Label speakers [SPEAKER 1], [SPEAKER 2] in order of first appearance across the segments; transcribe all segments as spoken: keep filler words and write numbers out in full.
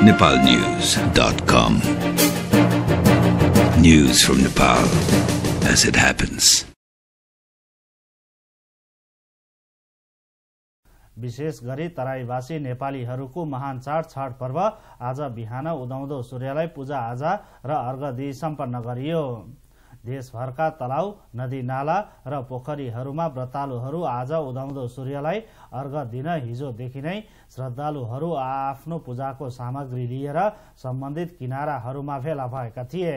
[SPEAKER 1] nepal news dot com. News from Nepal as it happens.
[SPEAKER 2] विशेष गरी तराईवासी नेपालीहरूको महान चाड छठ पर्व आज बिहान उदाउँदो सूर्यलाई पूजा आजा र अर्घ दिई सम्पन्न गरियो। देशभरका तलाउ, नदी नाला र पोखरीहरूमा व्रतालुहरू आज उदाउँदो सूर्यलाई अर्घ दिन हिजोदेखि नै श्रद्धालुहरू आफ्नो पूजाको सामग्री लिएर सम्बन्धित किनाराहरूमा भेला भएका थिए।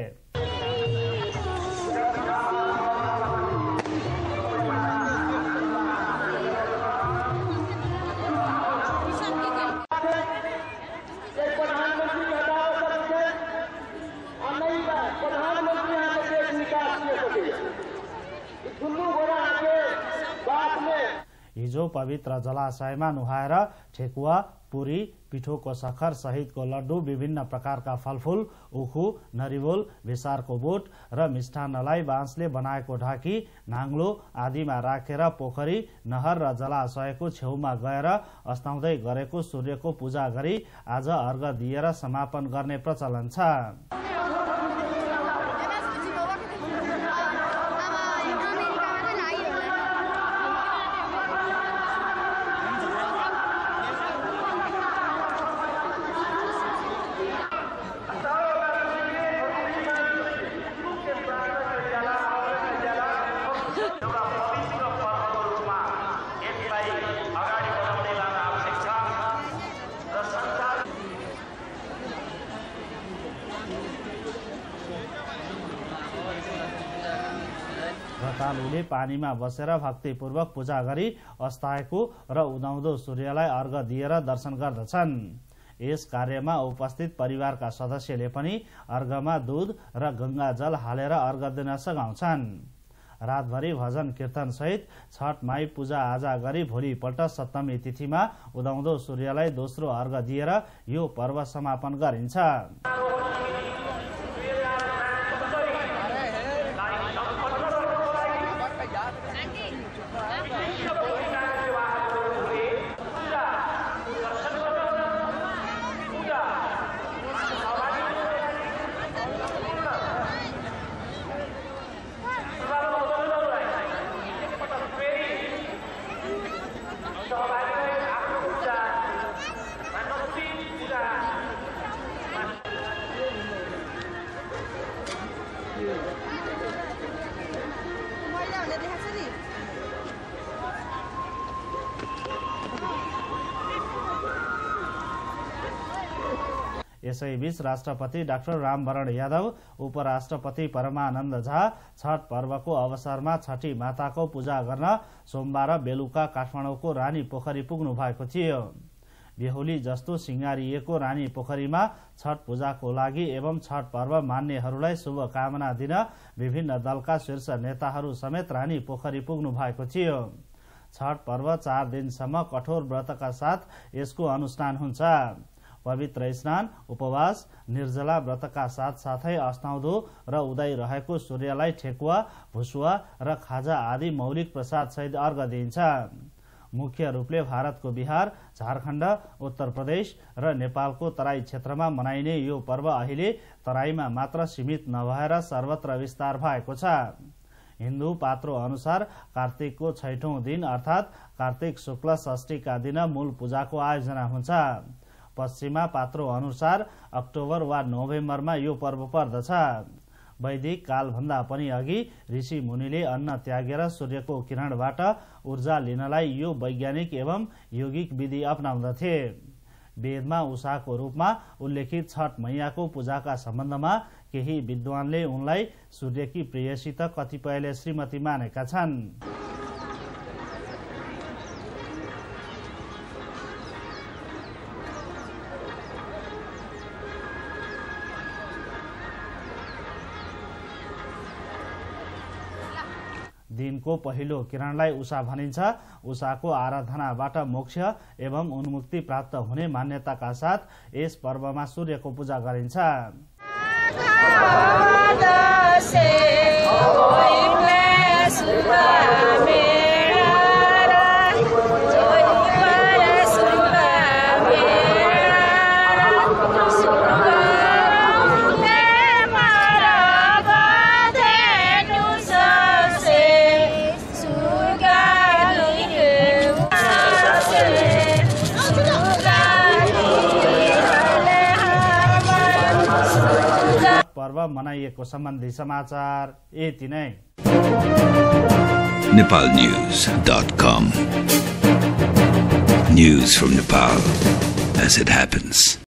[SPEAKER 2] हिजो पवित्र जलाशयमा नुहाएर ठेकुवा, पुरी, पिठोको सखर सहितको लड्डु, विभिन्न प्रकारका फलफूल, उखु, नरिवल, बेसारको बोट र मिष्ठान्नलाई बाँसले बनाएको ढाकी, नाङ्लो आदिमा राखेर पोखरी, नहर र जलाशयको छेउमा गएर अस्ताउँदै गरेको सूर्यको पूजा गरी आज अर्घ दिएर समापन गर्ने प्रचलन छ। श्रद्धालुले पानीमा बसेर भक्तिपूर्वक पूजा गरी अस्ताएको र उदाउँदो सूर्यलाई अर्घ दिएर दर्शन गर्दछन्। यस कार्यमा उपस्थित परिवारका सदस्यले पनि अर्घमा दूध र गंगाजल हालेर अर्घ दिन सघाउँछन्। रातभरि भजन कीर्तन सहित छठ माई पूजा आजा गरी भोलिपल्ट सप्तमी तिथिमा उदाउँदो सूर्यलाई दोस्रो अर्घ दिएर यो पर्व समापन गरिन्छ। यसैबीच राष्ट्रपति डाक्टर रामवरण यादव, उपराष्ट्रपति परमानन्द झा छठ पर्वको अवसरमा छठी माताको पूजा गर्न सोमबार बेलुका काठमाडौँको रानी पोखरी पुग्नु भएको थियो। बेहुली जस्तो सिंगारिएको रानी पोखरीमा छठ पूजाको लागि एवं छठ पर्व मान्नेहरूलाई शुभकामना दिन विभिन्न दलका शीर्ष नेताहरू समेत रानी पोखरी पुग्नु भएको थियो। छठ पर्व चार दिनसम्म कठोर व्रतका साथ यसको अनुष्ठान हुन्छ। पवित्र स्नान, उपवास, निर्जला व्रतका साथ साथै अस्ताउँदो र उदाइ रहेको सूर्यलाई ठेकुवा, भुसुवा र खाजा आदि मौलिक प्रसाद सहित अर्घ दिइन्छ। मुख्य रूपले भारतको बिहार, झारखण्ड, उत्तर प्रदेश र नेपालको तराई क्षेत्रमा मनाइने यो पर्व अहिले तराईमा मात्र सीमित नभएर सर्वत्र विस्तार भएको छ। हिन्दू पात्रो अनुसार कार्तिकको छैठौं दिन अर्थात् कार्तिक शुक्ल षष्ठीका दिन मूल पूजाको आयोजना हुन्छ। पश्चिमा पात्रो अनुसार अक्टोबर वा नोभेम्बरमा यो पर्व पर्दछ। वैदिक कालभन्दा पनि अघि ऋषि मुनिले अन्न त्यागेर सूर्यको किरणबाट ऊर्जा लिनलाई यो वैज्ञानिक एवं यौगिक विधि अपनाउँदथे। वेदमा उषाको रूपमा उल्लेखित छठ मैयाको पूजाका सम्बन्धमा केही विद्वानले उनलाई सूर्यकी प्रेयसी त कतिपयले श्रीमती मानेका छन्। दिनको पहिलो किरणलाई उषा भनिन्छ। उषाको आराधनाबाट मोक्ष एवं उन्मुक्ति प्राप्त हुने मान्यताका साथ यस पर्वमा सूर्यको पूजा गरिन्छ। पर्व मनाइएको सम्बन्धी समाचार यति नै।
[SPEAKER 1] Nepal News dot com. News from Nepal as it happens.